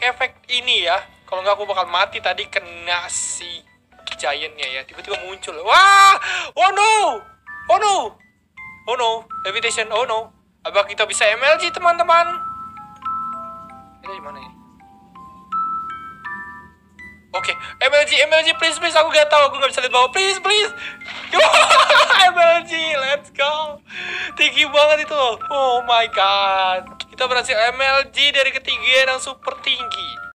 efek ini ya. Kalau nggak aku bakal mati tadi kena si giantnya ya. Tiba-tiba muncul. Wah! Oh no! Oh no! Oh no! Levitation. Oh no! Apa kita bisa MLG teman-teman? Kita di mana ini? Oke, MLG, please, aku gak tahu, aku gak bisa lihat bawah, please. MLG, let's go. Tinggi banget itu. Oh my god. Kita berhasil MLG dari ketinggian yang super tinggi.